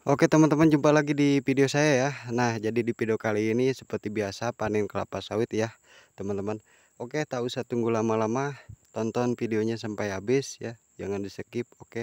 Oke teman-teman, jumpa lagi di video saya ya. Nah, jadi di video kali ini seperti biasa panen kelapa sawit ya teman-teman. Oke, tak usah tunggu lama-lama, tonton videonya sampai habis ya, jangan di skip. Oke.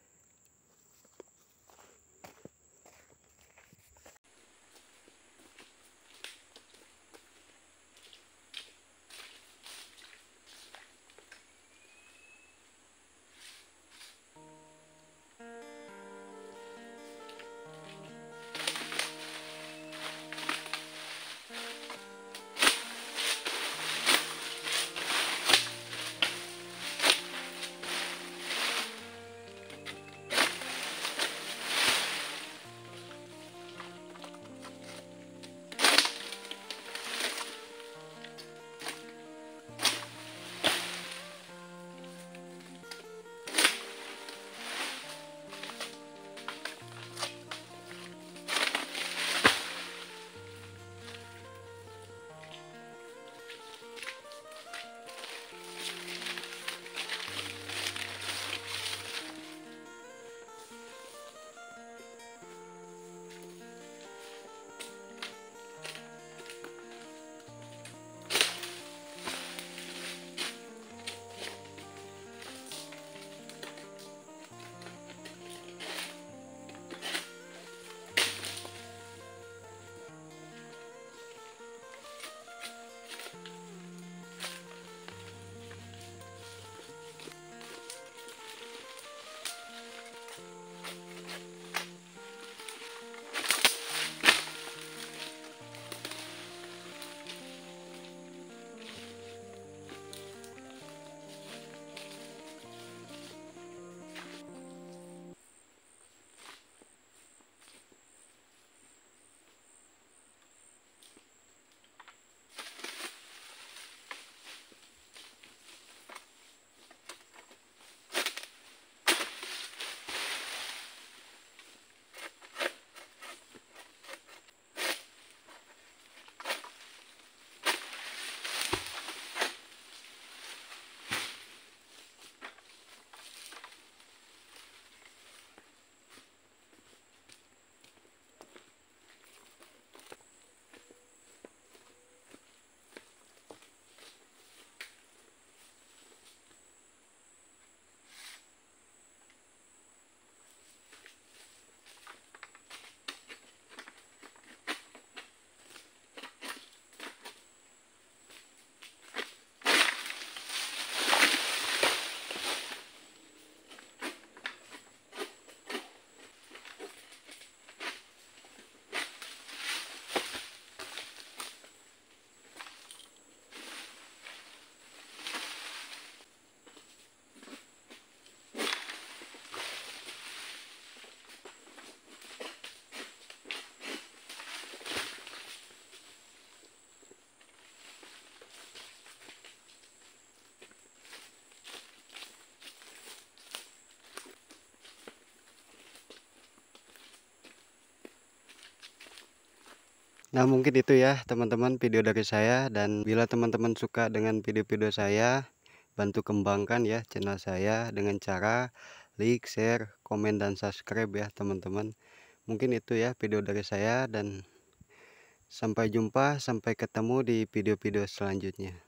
Nah, mungkin itu ya teman-teman video dari saya, dan bila teman-teman suka dengan video-video saya, bantu kembangkan ya channel saya dengan cara like, share, komen, dan subscribe ya teman-teman. Mungkin itu ya video dari saya, dan sampai jumpa, sampai ketemu di video-video selanjutnya.